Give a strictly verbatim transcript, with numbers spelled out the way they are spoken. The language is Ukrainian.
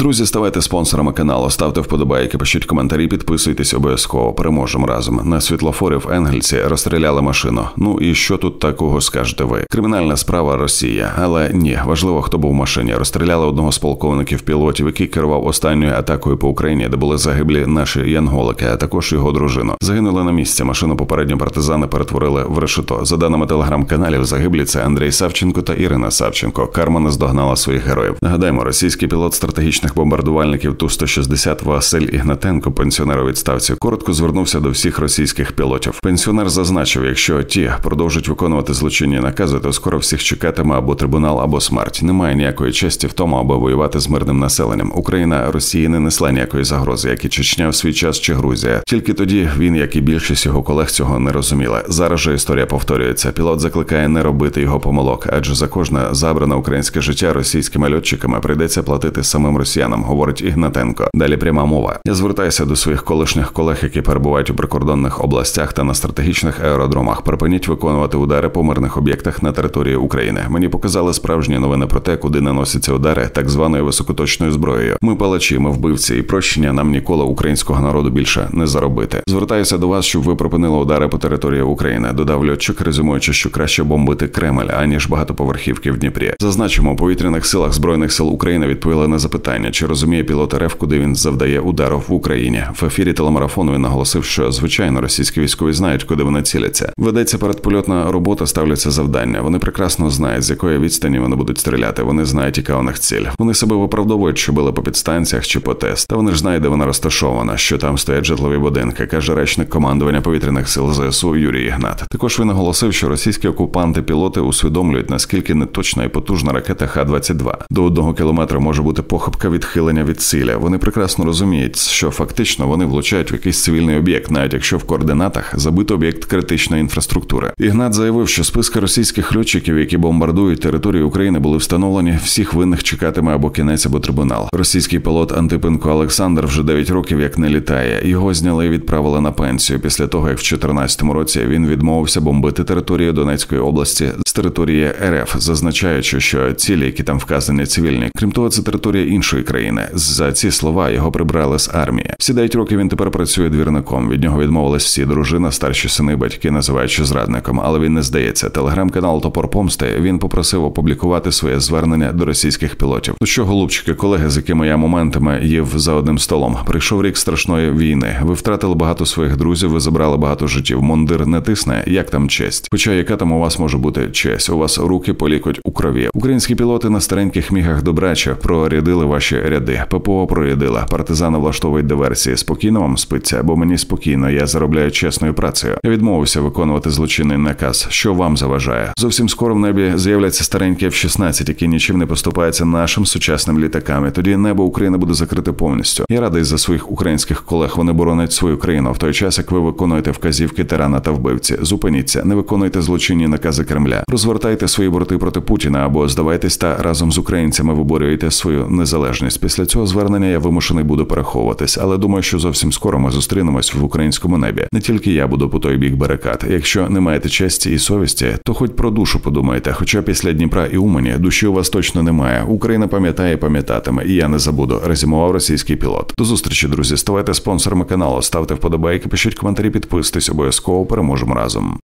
Друзі, ставайте спонсорами каналу, ставте вподобайки, пишіть коментарі, підписуйтесь обов'язково. Переможемо разом. На світлофорі в Енгельсі розстріляли машину. Ну і що тут такого скажете ви? Кримінальна справа Росія. Але ні, важливо, хто був в машині. Розстріляли одного з полковників-пілотів, який керував останньою атакою по Україні, де були загиблі наші янголики, а також його дружину. Загинули на місці. Машину попередньо партизани перетворили в решето. За даними телеграм-каналів, загиблі це Андрій Савченко та Ірина Савченко. Карма наздогнала своїх героїв. Нагадаємо, російський пілот стратегічних бомбардувальників Ту сто шістдесят Василь Ігнатенко, пенсіонер у відставці, коротко звернувся до всіх російських пілотів. Пенсіонер зазначив, якщо ті продовжать виконувати злочинні накази, то скоро всіх чекатиме або трибунал, або смерть. Немає ніякої честі в тому, аби воювати з мирним населенням. Україна Росії не несла ніякої загрози, як і Чечня в свій час чи Грузія. Тільки тоді він, як і більшість його колег, цього не розуміли. Зараз же історія повторюється. Пілот закликає не робити його помилок, адже за кожне забране українське життя російськими льотчиками прийдеться платити самим росіянам, говорить Ігнатенко. Далі пряма мова. Я звертаюся до своїх колишніх колег, які перебувають у прикордонних областях та на стратегічних аеродромах. Припиніть виконувати удари по мирних об'єктах на території України. Мені показали справжні новини про те, куди наносяться удари так званою високоточною зброєю. Ми палачі, ми вбивці, і прощення нам ніколи українського народу більше не заробити. Звертаюся до вас, щоб ви припинили удари по території України, додав льотчик, резюмуючи, що краще бомбити Кремль, аніж багатоповерхівки в Дніпрі. Зазначимо, у повітряних силах Збройних сил України відповіли на запитання, чи розуміє пілот РФ, куди він завдає ударів в Україні. В ефірі телемарафону він наголосив, що, звичайно, російські військові знають, куди вони ціляться. Ведеться передпольотна робота, ставляться завдання. Вони прекрасно знають, з якої відстані вони будуть стріляти. Вони знають, яка у них ціль. Вони себе виправдовують, що били по підстанціях чи по ТЕС. Та вони ж знають, де вона розташована, що там стоять житлові будинки, каже речник командування повітряних сил ЗСУ Юрій Ігнат. Також він наголосив, що російські окупанти-пілоти усвідомлюють, наскільки неточна і потужна ракета Х двадцять два. До одного кілометра може бути похибка відхилення від ціля. Вони прекрасно розуміють, що фактично вони влучають в якийсь цивільний об'єкт, навіть якщо в координатах забито об'єкт критичної інфраструктури. Ігнат заявив, що списки російських льотчиків, які бомбардують територію України, були встановлені, всіх винних чекатиме або кінець, або трибунал. Російський пілот Антипенко Олександр вже дев'ять років як не літає. Його зняли і відправили на пенсію після того, як в чотирнадцятому році він відмовився бомбити територію Донецької області з території РФ, зазначаючи, що цілі, які там вказані, цивільні. Крім того, це територія іншої країни. За ці слова його прибрали з армії. Всі дев'ять років він тепер працює двірником. Від нього відмовились всі: дружина, старші сини, батьки, називаючи зрадником. Але він не здається. Телеграм-канал «Топор помсти» він попросив опублікувати своє звернення до російських пілотів. Ну що, голубчики, колеги, з якими я моментами їв за одним столом. Прийшов рік страшної війни. Ви втратили багато своїх друзів, ви забрали багато життів. Мундир не тисне, як там честь? Хоча яка там у вас може бути честь? У вас руки полікоть у крові. Українські пілоти на стареньких мігах добрача прорядили ваші ряди. ППО прорядила. Партизани влаштовують диверсії. Спокійно вам спиться, бо мені спокійно. Я заробляю чесною працею. Я відмовився виконувати злочинний наказ. Що вам заважає? Зовсім скоро в небі з'являться старенькі еф шістнадцять, які нічим не поступаються нашим сучасним літакам. І тоді небо України буде закрите повністю. Я радий за своїх українських колег. Вони боронять свою країну в той час, як ви виконуєте вказівки тирана та вбивці. Зупиніться, не виконуйте злочинні накази Кремля. Розвертайте свої борти проти Путіна або здавайтесь та разом з українцями виборюєте свою незалежність. Після цього звернення я вимушений буду переховуватись, але думаю, що зовсім скоро ми зустрінемось в українському небі. Не тільки я буду по той бік барикад. Якщо не маєте честі і совісті, то хоч про душу подумайте. Хоча після Дніпра і Умані душі у вас точно немає. Україна пам'ятає і пам'ятатиме, і я не забуду, резюмував російський пілот. До зустрічі, друзі. Ставайте спонсорами каналу, ставте вподобайки, пишіть коментарі, підписуйтесь, обов'язково переможемо разом.